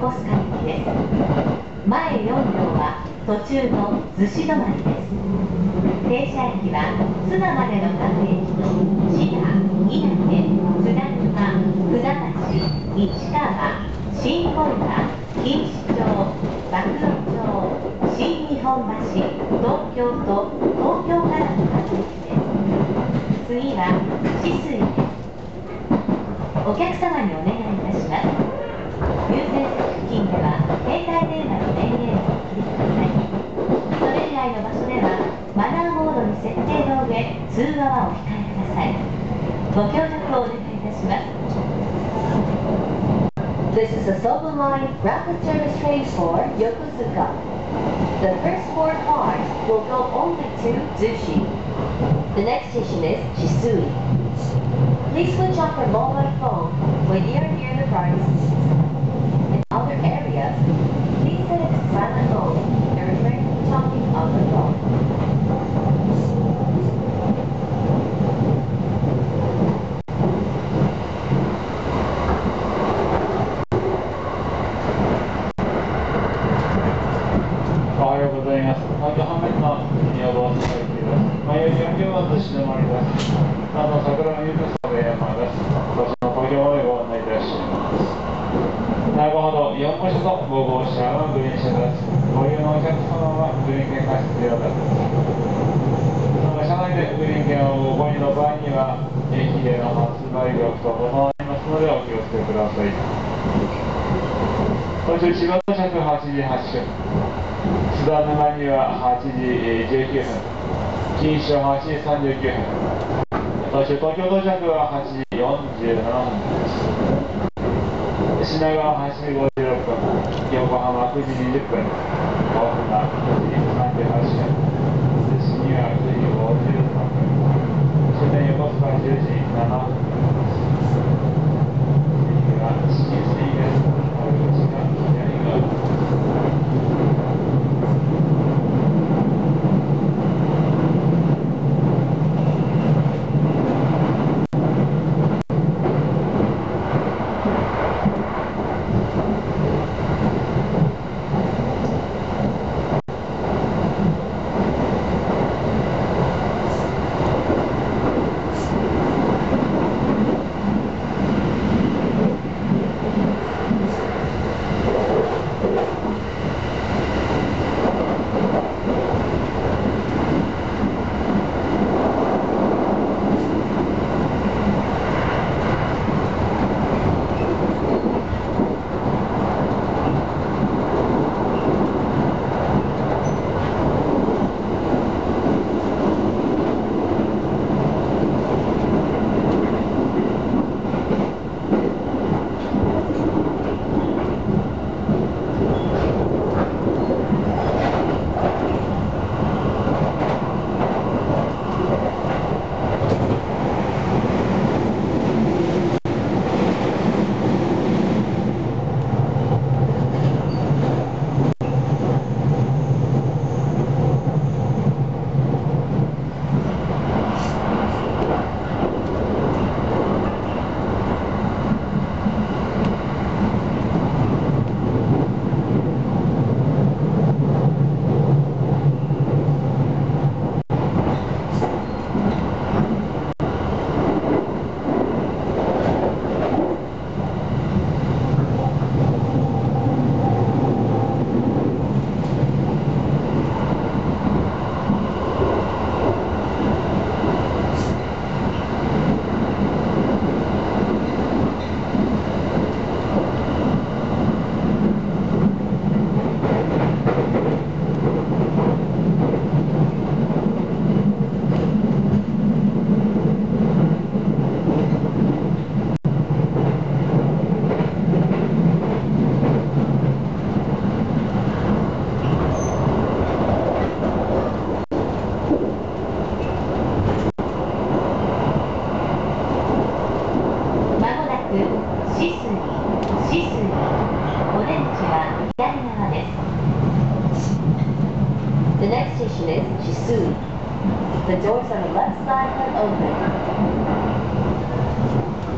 横須賀行きです。前4両は途中の逗子止まりです。停車駅は津賀までの各駅と滋賀、稲毛、津田沼、船橋、市川、新小岩、錦糸町、曝露町、新日本橋、東京と東京からの各駅です。次は止水です。お客様にお願いいたします。優先席付近では携帯電話の電源をお切りください。それ以外の場所ではマナーモードに設定の上、通話はお控えください。ご協力をお願いいたします。This is a Sobu Line rapid service train for Yokosuka. The first 4 cars will go only to Zushi. The next station is Shisui. Please switch off your mobile phone when you are near the price. In other areas, please set it to silent mode and refrain from talking on the phone. おはようございます。東京方面の予防する駅です。前より4両は逗子止まりです。桜のゆくさで山です。私の東京までご案内いたします。なるほど、4号車と5号車はグリーン車です。ご利用のお客様はグリーン券が必要です。車内でグリーン券をご購入の場合には、駅での発売額と異なりますのでお気をつけください。そして千葉到着8時8分。津田沼には8時19分、錦糸町8時39分、そして東京到着は8時47分です。品川8時56分、横浜9時20分、大船9時38分、逗子には9時53分、終点横須賀10時7分です。次は新水です。お口が左側です。 The next station is Shisui. The doors on the left side have opened.